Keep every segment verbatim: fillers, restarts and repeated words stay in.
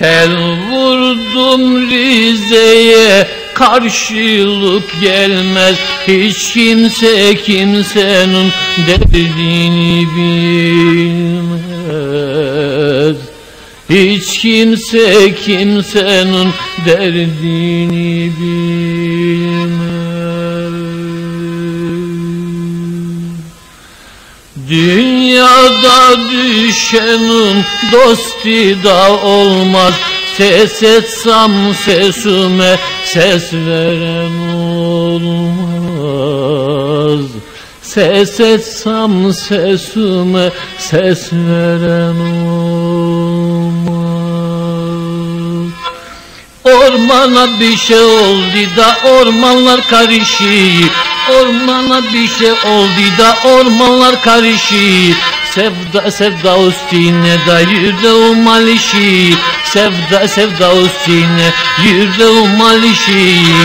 Tel vurdum Rize'ye, karşılık gelmez. Hiç kimse kimsenin derdini bilmez. Hiç kimse kimsenin derdini bilmez. Dünyada düşenin dostu da olmaz. Ses etsem sesime ses veren olmaz. Ses etsem sesime ses veren olmaz. Ormana bir şey oldu da ormanlar karışır. Ormana bir şey oldu da ormanlar karışır. Sevda sevda üstüne da yüreğim alışır. Sevda sevda üstüne yüreğim alışır.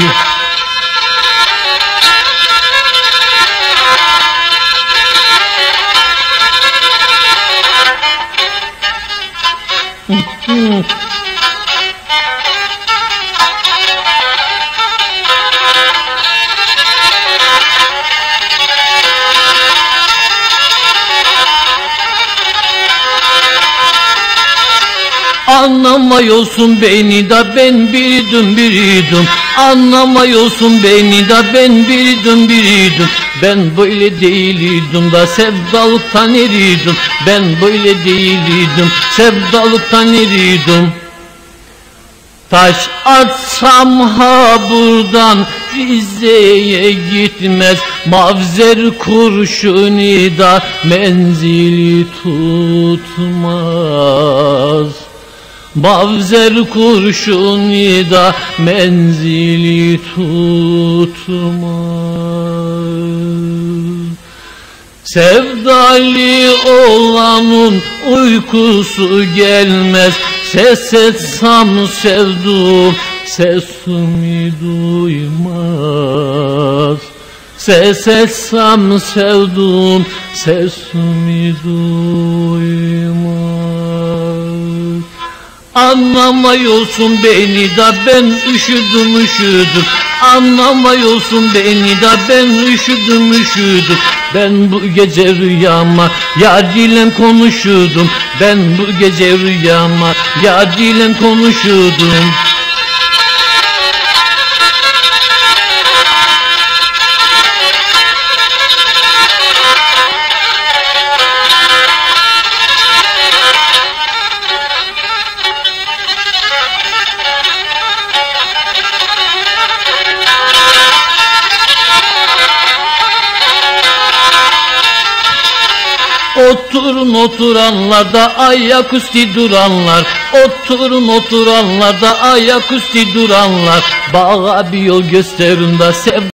Anlamıyorsun beni da ben biriydim biriydim. Anlamıyorsun beni da ben biriydim biriydim. Ben böyle değildim da sevdalıktan eriydim. Ben böyle değildim sevdalıktan eriydim. Taş atsam ha buradan Rize'ye gitmez. Mavzer kurşunu da menzili tutmaz. Mavzer kurşunu da menzili tutmaz. Sevdalı olanın uykusu gelmez. Ses etsem sevduğum sesimi duymaz. Ses etsem sevduğum sesimi duymaz. Anlamıyorsun beni da ben üşüdüm üşüdüm. Anlamıyorsun beni da ben üşüdüm üşüdüm. Ben bu gece rüyama yar ile konuşurdum. Ben bu gece rüyama yar ile konuşurdum. Oturun oturanlarda ayaküstü duranlar. Oturun oturanlarda ayaküstü duranlar. Bana bir yol gösterin de sev